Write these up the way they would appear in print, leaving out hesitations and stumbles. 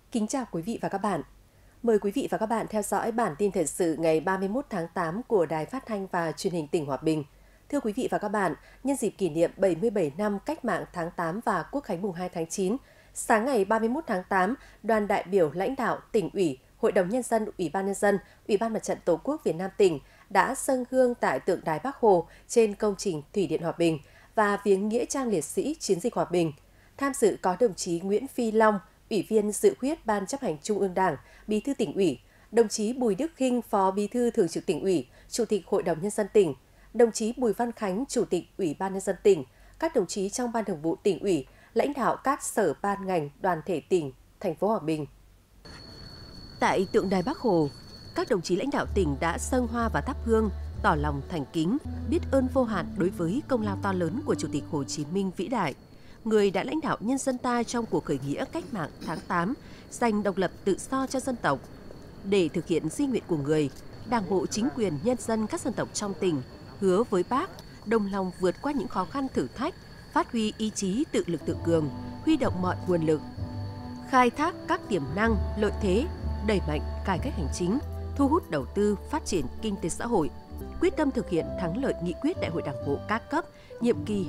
Kính chào quý vị và các bạn. Mời quý vị và các bạn theo dõi bản tin thời sự ngày 31 tháng 8 của Đài Phát thanh và Truyền hình tỉnh Hòa Bình. Thưa quý vị và các bạn, nhân dịp kỷ niệm 77 năm Cách mạng tháng 8 và Quốc khánh mùng 2 tháng 9, sáng ngày 31 tháng 8, đoàn đại biểu lãnh đạo tỉnh ủy, Hội đồng Nhân dân, Ủy ban Nhân dân, Ủy ban Mặt trận Tổ quốc Việt Nam tỉnh đã dâng hương tại tượng đài Bác Hồ trên công trình Thủy điện Hòa Bình và viếng nghĩa trang liệt sĩ chiến dịch Hòa Bình. Tham dự có đồng chí Nguyễn Phi Long, Ủy viên dự khuyết Ban chấp hành Trung ương Đảng, Bí thư tỉnh ủy, đồng chí Bùi Đức Khinh, Phó Bí thư Thường trực tỉnh ủy, Chủ tịch Hội đồng Nhân dân tỉnh, đồng chí Bùi Văn Khánh, Chủ tịch Ủy ban Nhân dân tỉnh, các đồng chí trong Ban Thường vụ tỉnh ủy, lãnh đạo các sở ban ngành, đoàn thể tỉnh, thành phố Hòa Bình. Tại tượng đài Bác Hồ, các đồng chí lãnh đạo tỉnh đã dâng hoa và thắp hương, tỏ lòng thành kính, biết ơn vô hạn đối với công lao to lớn của Chủ tịch Hồ Chí Minh vĩ đại, người đã lãnh đạo nhân dân ta trong cuộc khởi nghĩa cách mạng tháng 8, giành độc lập tự do cho dân tộc. Để thực hiện di nguyện của người, Đảng bộ, chính quyền, nhân dân các dân tộc trong tỉnh hứa với Bác đồng lòng vượt qua những khó khăn thử thách, phát huy ý chí tự lực tự cường, huy động mọi nguồn lực, khai thác các tiềm năng, lợi thế, đẩy mạnh cải cách hành chính, thu hút đầu tư, phát triển kinh tế xã hội, quyết tâm thực hiện thắng lợi nghị quyết Đại hội Đảng bộ các cấp nhiệm kỳ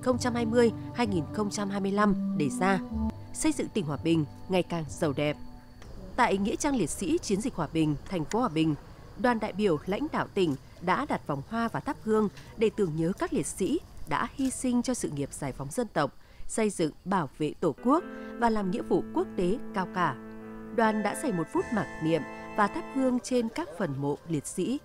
2020-2025 đề ra, xây dựng tỉnh Hòa Bình ngày càng giàu đẹp. Tại nghĩa trang liệt sĩ chiến dịch Hòa Bình, thành phố Hòa Bình, đoàn đại biểu lãnh đạo tỉnh đã đặt vòng hoa và thắp hương để tưởng nhớ các liệt sĩ đã hy sinh cho sự nghiệp giải phóng dân tộc, xây dựng, bảo vệ Tổ quốc và làm nghĩa vụ quốc tế cao cả. Đoàn đã dành 1 phút mặc niệm và thắp hương trên các phần mộ liệt sĩ.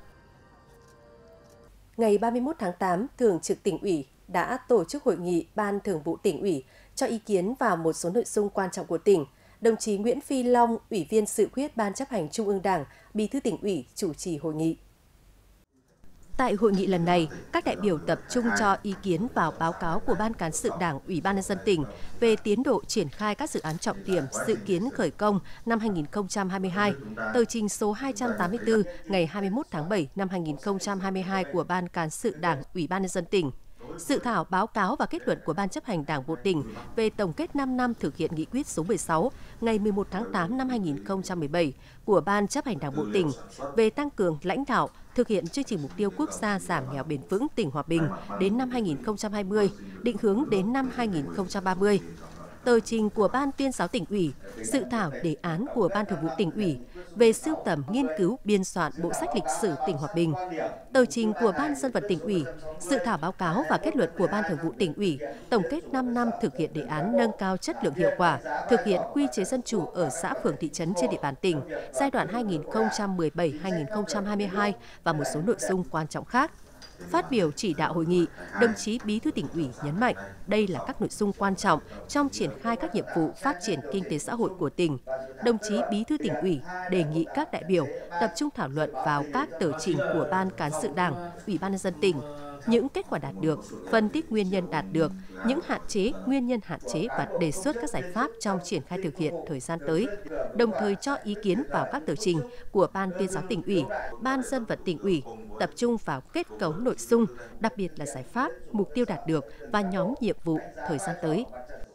Ngày 31 tháng 8, Thường trực tỉnh ủy đã tổ chức hội nghị Ban Thường vụ tỉnh ủy cho ý kiến vào một số nội dung quan trọng của tỉnh. Đồng chí Nguyễn Phi Long, Ủy viên dự khuyết Ban chấp hành Trung ương Đảng, Bí thư tỉnh ủy chủ trì hội nghị. Tại hội nghị lần này, các đại biểu tập trung cho ý kiến vào báo cáo của Ban Cán sự Đảng, Ủy ban Nhân dân tỉnh về tiến độ triển khai các dự án trọng điểm dự kiến khởi công năm 2022, tờ trình số 284 ngày 21 tháng 7 năm 2022 của Ban Cán sự Đảng, Ủy ban Nhân dân tỉnh, dự thảo báo cáo và kết luận của Ban chấp hành Đảng bộ tỉnh về tổng kết 5 năm thực hiện nghị quyết số 16 ngày 11 tháng 8 năm 2017 của Ban chấp hành Đảng bộ tỉnh về tăng cường lãnh đạo, thực hiện chương trình mục tiêu quốc gia giảm nghèo bền vững tỉnh Hòa Bình đến năm 2020, định hướng đến năm 2030. Tờ trình của Ban tuyên giáo tỉnh ủy, dự thảo đề án của Ban Thường vụ tỉnh ủy về sưu tầm, nghiên cứu, biên soạn bộ sách lịch sử tỉnh Hòa Bình, tờ trình của Ban dân vận tỉnh ủy, dự thảo báo cáo và kết luận của Ban Thường vụ tỉnh ủy tổng kết 5 năm thực hiện đề án nâng cao chất lượng hiệu quả, thực hiện quy chế dân chủ ở xã phường thị trấn trên địa bàn tỉnh giai đoạn 2017-2022 và một số nội dung quan trọng khác. Phát biểu chỉ đạo hội nghị, đồng chí Bí thư tỉnh ủy nhấn mạnh đây là các nội dung quan trọng trong triển khai các nhiệm vụ phát triển kinh tế xã hội của tỉnh. Đồng chí Bí thư tỉnh ủy đề nghị các đại biểu tập trung thảo luận vào các tờ trình của Ban Cán sự Đảng, Ủy ban Nhân dân tỉnh, những kết quả đạt được, phân tích nguyên nhân đạt được, những hạn chế, nguyên nhân hạn chế và đề xuất các giải pháp trong triển khai thực hiện thời gian tới, đồng thời cho ý kiến vào các tờ trình của Ban tuyên giáo tỉnh ủy, Ban dân vận tỉnh ủy, tập trung vào kết cấu nội dung, đặc biệt là giải pháp, mục tiêu đạt được và nhóm nhiệm vụ thời gian tới.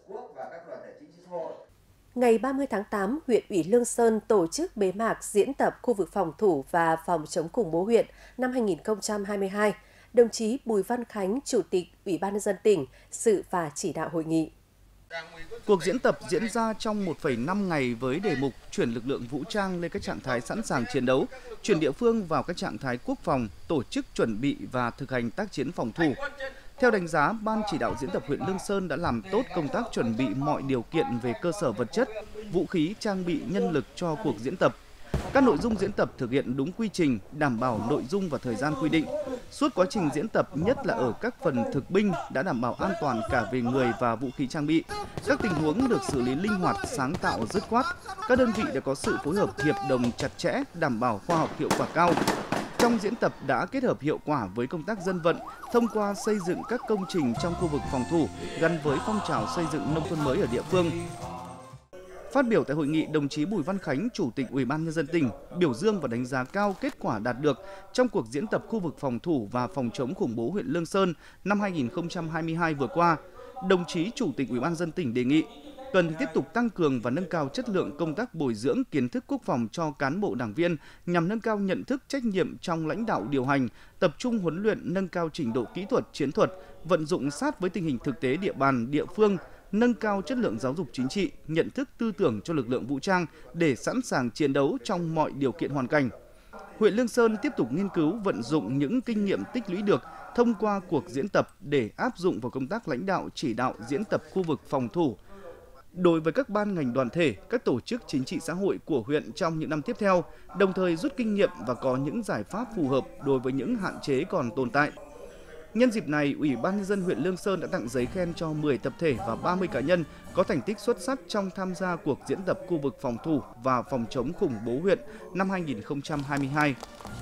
Ngày 30 tháng 8, huyện ủy Lương Sơn tổ chức bế mạc diễn tập khu vực phòng thủ và phòng chống khủng bố huyện năm 2022. Đồng chí Bùi Văn Khánh, Chủ tịch Ủy ban Nhân dân tỉnh, dự và chỉ đạo hội nghị. Cuộc diễn tập diễn ra trong 1,5 ngày với đề mục chuyển lực lượng vũ trang lên các trạng thái sẵn sàng chiến đấu, chuyển địa phương vào các trạng thái quốc phòng, tổ chức chuẩn bị và thực hành tác chiến phòng thủ. Theo đánh giá, Ban chỉ đạo diễn tập huyện Lương Sơn đã làm tốt công tác chuẩn bị mọi điều kiện về cơ sở vật chất, vũ khí, trang bị, nhân lực cho cuộc diễn tập. Các nội dung diễn tập thực hiện đúng quy trình, đảm bảo nội dung và thời gian quy định. Suốt quá trình diễn tập, nhất là ở các phần thực binh, đã đảm bảo an toàn cả về người và vũ khí trang bị. Các tình huống được xử lý linh hoạt, sáng tạo, dứt khoát. Các đơn vị đã có sự phối hợp hiệp đồng chặt chẽ, đảm bảo khoa học hiệu quả cao. Trong diễn tập đã kết hợp hiệu quả với công tác dân vận, thông qua xây dựng các công trình trong khu vực phòng thủ gắn với phong trào xây dựng nông thôn mới ở địa phương. Phát biểu tại hội nghị, đồng chí Bùi Văn Khánh, Chủ tịch Ủy ban Nhân dân tỉnh, biểu dương và đánh giá cao kết quả đạt được trong cuộc diễn tập khu vực phòng thủ và phòng chống khủng bố huyện Lương Sơn năm 2022 vừa qua. Đồng chí Chủ tịch Ủy ban Nhân dân tỉnh đề nghị Cần tiếp tục tăng cường và nâng cao chất lượng công tác bồi dưỡng kiến thức quốc phòng cho cán bộ đảng viên nhằm nâng cao nhận thức trách nhiệm trong lãnh đạo điều hành, tập trung huấn luyện nâng cao trình độ kỹ thuật, chiến thuật, vận dụng sát với tình hình thực tế địa bàn, địa phương, nâng cao chất lượng giáo dục chính trị, nhận thức tư tưởng cho lực lượng vũ trang để sẵn sàng chiến đấu trong mọi điều kiện hoàn cảnh. Huyện Lương Sơn tiếp tục nghiên cứu vận dụng những kinh nghiệm tích lũy được thông qua cuộc diễn tập để áp dụng vào công tác lãnh đạo chỉ đạo diễn tập khu vực phòng thủ. Đối với các ban ngành đoàn thể, các tổ chức chính trị xã hội của huyện trong những năm tiếp theo, đồng thời rút kinh nghiệm và có những giải pháp phù hợp đối với những hạn chế còn tồn tại. Nhân dịp này, Ủy ban Nhân dân huyện Lương Sơn đã tặng giấy khen cho 10 tập thể và 30 cá nhân có thành tích xuất sắc trong tham gia cuộc diễn tập khu vực phòng thủ và phòng chống khủng bố huyện năm 2022.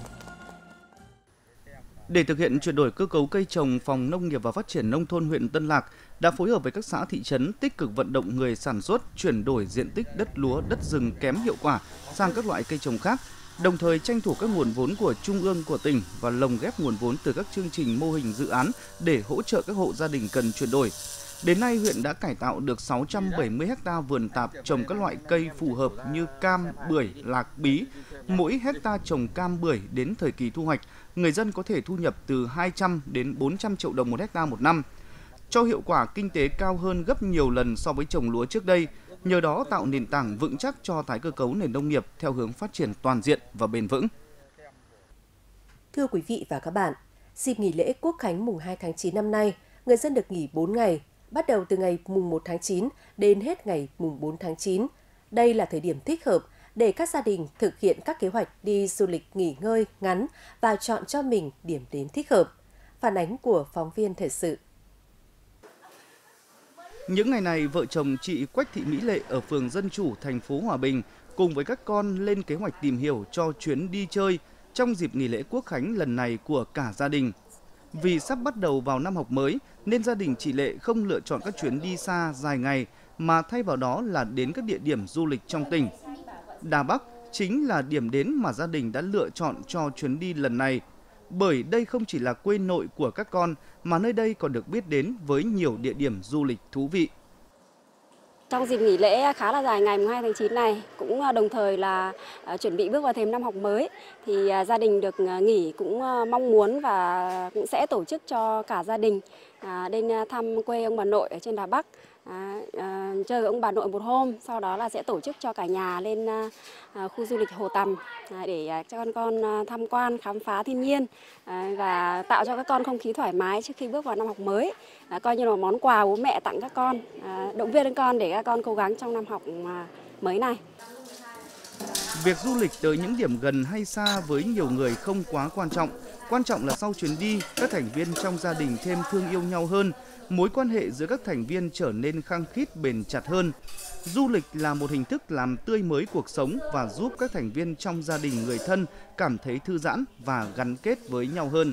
Để thực hiện chuyển đổi cơ cấu cây trồng, Phòng Nông nghiệp và Phát triển Nông thôn huyện Tân Lạc đã phối hợp với các xã thị trấn tích cực vận động người sản xuất chuyển đổi diện tích đất lúa, đất rừng kém hiệu quả sang các loại cây trồng khác, đồng thời tranh thủ các nguồn vốn của Trung ương, của tỉnh và lồng ghép nguồn vốn từ các chương trình mô hình dự án để hỗ trợ các hộ gia đình cần chuyển đổi. Đến nay, huyện đã cải tạo được 670 ha vườn tạp trồng các loại cây phù hợp như cam, bưởi, lạc, bí. Mỗi hecta trồng cam, bưởi đến thời kỳ thu hoạch, người dân có thể thu nhập từ 200 đến 400 triệu đồng một hecta một năm. Cho hiệu quả kinh tế cao hơn gấp nhiều lần so với trồng lúa trước đây, nhờ đó tạo nền tảng vững chắc cho tái cơ cấu nền nông nghiệp theo hướng phát triển toàn diện và bền vững. Thưa quý vị và các bạn, dịp nghỉ lễ Quốc khánh mùng 2 tháng 9 năm nay, người dân được nghỉ 4 ngày, bắt đầu từ ngày mùng 1 tháng 9 đến hết ngày mùng 4 tháng 9. Đây là thời điểm thích hợp để các gia đình thực hiện các kế hoạch đi du lịch nghỉ ngơi ngắn và chọn cho mình điểm đến thích hợp. Phản ánh của phóng viên thời sự. Những ngày này, vợ chồng chị Quách Thị Mỹ Lệ ở phường Dân Chủ, thành phố Hòa Bình cùng với các con lên kế hoạch tìm hiểu cho chuyến đi chơi trong dịp nghỉ lễ Quốc khánh lần này của cả gia đình. Vì sắp bắt đầu vào năm học mới nên gia đình chị Lệ không lựa chọn các chuyến đi xa dài ngày mà thay vào đó là đến các địa điểm du lịch trong tỉnh. Đà Bắc chính là điểm đến mà gia đình đã lựa chọn cho chuyến đi lần này. Bởi đây không chỉ là quê nội của các con mà nơi đây còn được biết đến với nhiều địa điểm du lịch thú vị. Trong dịp nghỉ lễ khá là dài ngày 2 tháng 9 này, cũng đồng thời là chuẩn bị bước vào thềm năm học mới, thì gia đình được nghỉ cũng mong muốn và cũng sẽ tổ chức cho cả gia đình đến thăm quê ông bà nội ở trên Đà Bắc, chơi với ông bà nội một hôm, sau đó là sẽ tổ chức cho cả nhà lên khu du lịch Hồ Tầm để cho con tham quan, khám phá thiên nhiên và tạo cho các con không khí thoải mái trước khi bước vào năm học mới, coi như là món quà bố mẹ tặng các con, động viên các con để các con cố gắng trong năm học mới này. Việc du lịch tới những điểm gần hay xa với nhiều người không quá quan trọng. Quan trọng là sau chuyến đi, các thành viên trong gia đình thêm thương yêu nhau hơn, mối quan hệ giữa các thành viên trở nên khăng khít bền chặt hơn. Du lịch là một hình thức làm tươi mới cuộc sống và giúp các thành viên trong gia đình người thân cảm thấy thư giãn và gắn kết với nhau hơn.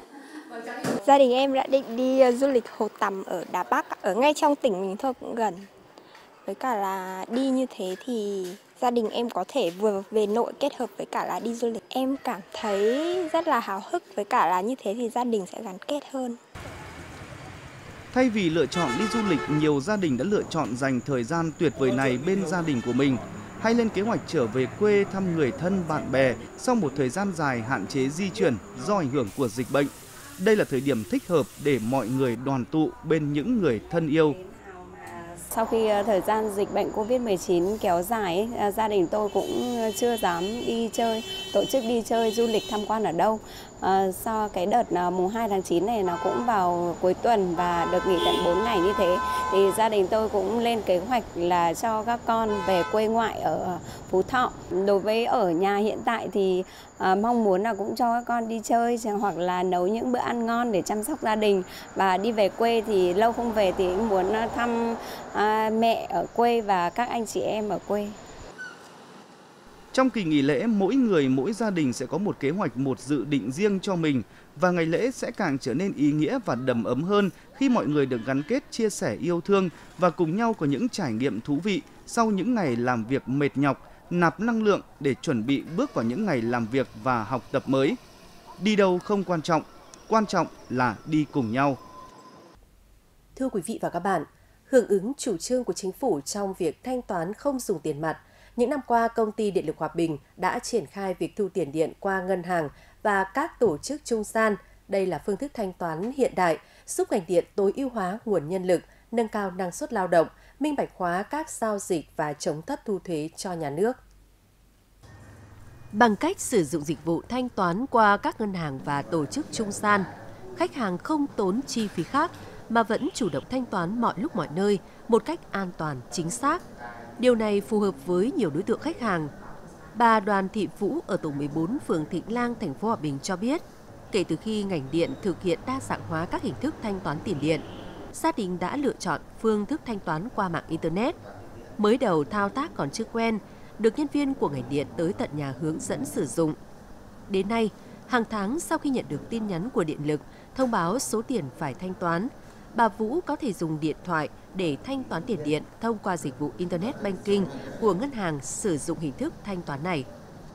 Gia đình em đã định đi du lịch Hồ Tầm ở Đà Bắc, ở ngay trong tỉnh mình thôi, cũng gần. Với cả là đi như thế thì gia đình em có thể vừa về nội kết hợp với cả là đi du lịch. Em cảm thấy rất là háo hức, với cả là như thế thì gia đình sẽ gắn kết hơn. Thay vì lựa chọn đi du lịch, nhiều gia đình đã lựa chọn dành thời gian tuyệt vời này bên gia đình của mình, hay lên kế hoạch trở về quê thăm người thân bạn bè sau một thời gian dài hạn chế di chuyển do ảnh hưởng của dịch bệnh. Đây là thời điểm thích hợp để mọi người đoàn tụ bên những người thân yêu. Sau khi thời gian dịch bệnh Covid-19 kéo dài, gia đình tôi cũng chưa dám đi chơi, tổ chức đi chơi du lịch tham quan ở đâu. Sau cái đợt mùng 2 tháng 9 này nó cũng vào cuối tuần và được nghỉ tận 4 ngày như thế, thì gia đình tôi cũng lên kế hoạch là cho các con về quê ngoại ở Phú Thọ. Đối với ở nhà hiện tại thì mong muốn là cũng cho các con đi chơi hoặc là nấu những bữa ăn ngon để chăm sóc gia đình, và đi về quê thì lâu không về thì cũng muốn thăm mẹ ở quê và các anh chị em ở quê. Trong kỳ nghỉ lễ, mỗi người, mỗi gia đình sẽ có một kế hoạch, một dự định riêng cho mình, và ngày lễ sẽ càng trở nên ý nghĩa và đầm ấm hơn khi mọi người được gắn kết, chia sẻ yêu thương và cùng nhau có những trải nghiệm thú vị sau những ngày làm việc mệt nhọc, nạp năng lượng để chuẩn bị bước vào những ngày làm việc và học tập mới. Đi đâu không quan trọng là đi cùng nhau. Thưa quý vị và các bạn, Hưởng ứng chủ trương của chính phủ trong việc thanh toán không dùng tiền mặt, những năm qua, Công ty Điện lực Hòa Bình đã triển khai việc thu tiền điện qua ngân hàng và các tổ chức trung gian. Đây là phương thức thanh toán hiện đại, giúp ngành điện tối ưu hóa nguồn nhân lực, nâng cao năng suất lao động, minh bạch hóa các giao dịch và chống thất thu thuế cho nhà nước. Bằng cách sử dụng dịch vụ thanh toán qua các ngân hàng và tổ chức trung gian, khách hàng không tốn chi phí khác mà vẫn chủ động thanh toán mọi lúc mọi nơi một cách an toàn, chính xác. Điều này phù hợp với nhiều đối tượng khách hàng. Bà Đoàn Thị Vũ ở tổ 14 phường Thịnh Lang, thành phố Hòa Bình cho biết, kể từ khi ngành điện thực hiện đa dạng hóa các hình thức thanh toán tiền điện, gia đình đã lựa chọn phương thức thanh toán qua mạng Internet. Mới đầu thao tác còn chưa quen, được nhân viên của ngành điện tới tận nhà hướng dẫn sử dụng. Đến nay, hàng tháng sau khi nhận được tin nhắn của điện lực thông báo số tiền phải thanh toán, bà Vũ có thể dùng điện thoại để thanh toán tiền điện thông qua dịch vụ Internet Banking của ngân hàng sử dụng hình thức thanh toán này.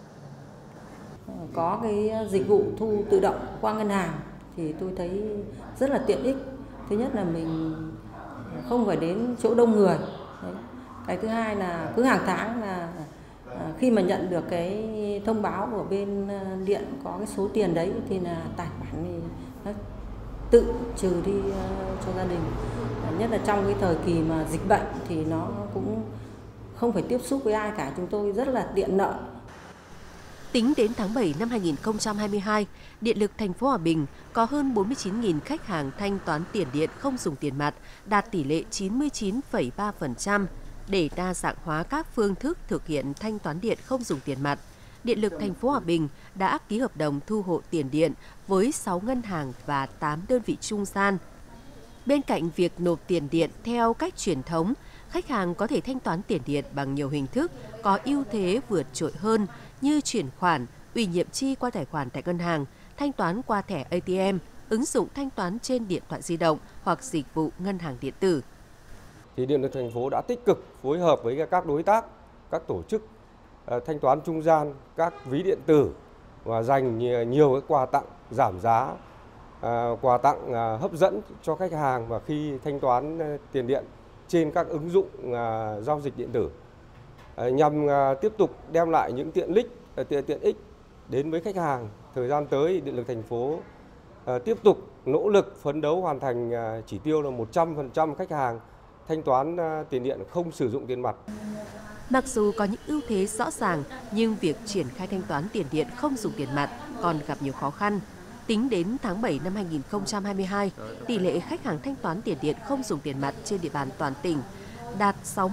Có cái dịch vụ thu tự động qua ngân hàng thì tôi thấy rất là tiện ích. Thứ nhất là mình không phải đến chỗ đông người. Đấy. Cái thứ hai là cứ hàng tháng là khi mà nhận được cái thông báo của bên điện có cái số tiền đấy thì là tài khoản thì nó tự trừ đi cho gia đình. Nhất là trong cái thời kỳ mà dịch bệnh thì nó cũng không phải tiếp xúc với ai cả, chúng tôi rất là tiện lợi. Tính đến tháng 7 năm 2022, Điện lực thành phố Hòa Bình có hơn 49.000 khách hàng thanh toán tiền điện không dùng tiền mặt, đạt tỷ lệ 99,3%. Để đa dạng hóa các phương thức thực hiện thanh toán điện không dùng tiền mặt, Điện lực thành phố Hòa Bình đã ký hợp đồng thu hộ tiền điện với 6 ngân hàng và 8 đơn vị trung gian. Bên cạnh việc nộp tiền điện theo cách truyền thống, khách hàng có thể thanh toán tiền điện bằng nhiều hình thức có ưu thế vượt trội hơn như chuyển khoản, ủy nhiệm chi qua tài khoản tại ngân hàng, thanh toán qua thẻ ATM, ứng dụng thanh toán trên điện thoại di động hoặc dịch vụ ngân hàng điện tử. Thì Điện lực thành phố đã tích cực phối hợp với các đối tác, các tổ chức thanh toán trung gian, các ví điện tử và dành nhiều cái quà tặng giảm giá, quà tặng hấp dẫn cho khách hàng và khi thanh toán tiền điện trên các ứng dụng giao dịch điện tử nhằm tiếp tục đem lại những tiện ích đến với khách hàng. Thời gian tới, Điện lực thành phố tiếp tục nỗ lực phấn đấu hoàn thành chỉ tiêu là 100% khách hàng thanh toán tiền điện không sử dụng tiền mặt. Mặc dù có những ưu thế rõ ràng, nhưng việc triển khai thanh toán tiền điện không dùng tiền mặt còn gặp nhiều khó khăn. Tính đến tháng 7 năm 2022, tỷ lệ khách hàng thanh toán tiền điện không dùng tiền mặt trên địa bàn toàn tỉnh đạt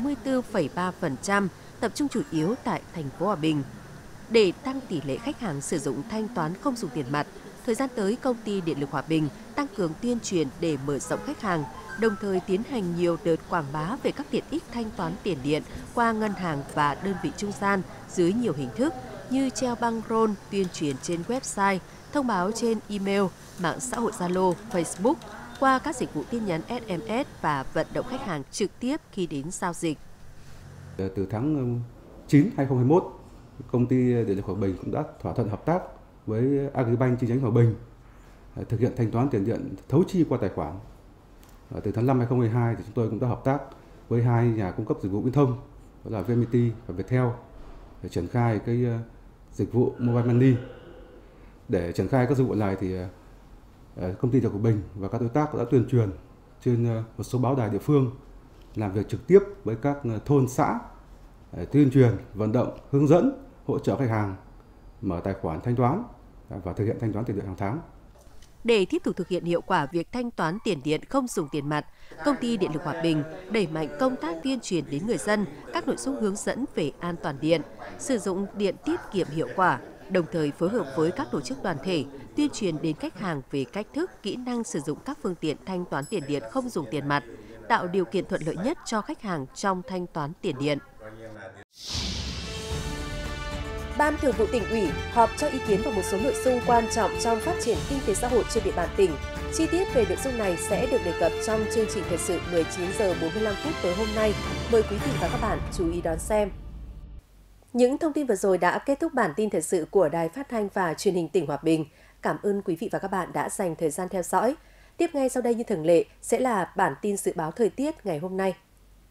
64,3%, tập trung chủ yếu tại thành phố Hòa Bình. Để tăng tỷ lệ khách hàng sử dụng thanh toán không dùng tiền mặt, thời gian tới Công ty Điện lực Hòa Bình tăng cường tuyên truyền để mở rộng khách hàng, đồng thời tiến hành nhiều đợt quảng bá về các tiện ích thanh toán tiền điện qua ngân hàng và đơn vị trung gian dưới nhiều hình thức như treo băng rôn, tuyên truyền trên website, thông báo trên email, mạng xã hội Zalo, Facebook, qua các dịch vụ tin nhắn SMS và vận động khách hàng trực tiếp khi đến giao dịch. Từ tháng 9 2021, Công ty Điện lực Hòa Bình cũng đã thỏa thuận hợp tác với Agribank chi nhánh Hòa Bình thực hiện thanh toán tiền điện thấu chi qua tài khoản. Từ tháng 5 2012 thì chúng tôi cũng đã hợp tác với hai nhà cung cấp dịch vụ viễn thông, đó là VNPT và Viettel, để triển khai cái dịch vụ Mobile Money. Để triển khai các dịch vụ này thì Công ty Điện lực Hòa Bình và các đối tác đã tuyên truyền trên một số báo đài địa phương, làm việc trực tiếp với các thôn xã, tuyên truyền, vận động, hướng dẫn, hỗ trợ khách hàng mở tài khoản thanh toán và thực hiện thanh toán tiền điện hàng tháng. Để tiếp tục thực hiện hiệu quả việc thanh toán tiền điện không dùng tiền mặt, Công ty Điện lực Hòa Bình đẩy mạnh công tác tuyên truyền đến người dân các nội dung hướng dẫn về an toàn điện, sử dụng điện tiết kiệm hiệu quả, đồng thời phối hợp với các tổ chức đoàn thể tuyên truyền đến khách hàng về cách thức, kỹ năng sử dụng các phương tiện thanh toán tiền điện không dùng tiền mặt, tạo điều kiện thuận lợi nhất cho khách hàng trong thanh toán tiền điện. Ban Thường vụ Tỉnh ủy họp cho ý kiến vào một số nội dung quan trọng trong phát triển kinh tế xã hội trên địa bàn tỉnh. Chi tiết về nội dung này sẽ được đề cập trong chương trình thời sự 19 giờ 45 phút tối hôm nay. Mời quý vị và các bạn chú ý đón xem. Những thông tin vừa rồi đã kết thúc bản tin thời sự của Đài Phát thanh và Truyền hình tỉnh Hòa Bình. Cảm ơn quý vị và các bạn đã dành thời gian theo dõi. Tiếp ngay sau đây như thường lệ sẽ là bản tin dự báo thời tiết ngày hôm nay.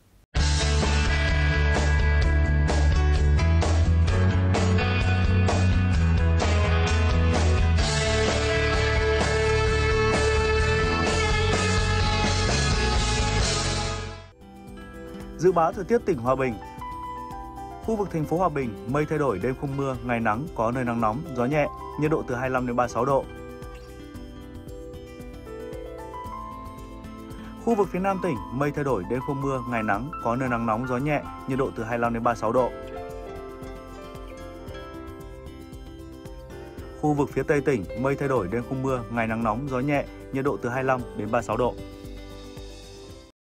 Dự báo thời tiết tỉnh Hòa Bình. Khu vực thành phố Hòa Bình, mây thay đổi, đêm không mưa, ngày nắng, có nơi nắng nóng, gió nhẹ, nhiệt độ từ 25 đến 36 độ. Khu vực phía Nam tỉnh, mây thay đổi, đêm không mưa, ngày nắng, có nơi nắng nóng, gió nhẹ, nhiệt độ từ 25 đến 36 độ. Khu vực phía Tây tỉnh, mây thay đổi, đêm không mưa, ngày nắng nóng, gió nhẹ, nhiệt độ từ 25 đến 36 độ.